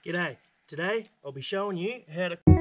G'day, today I'll be showing you how to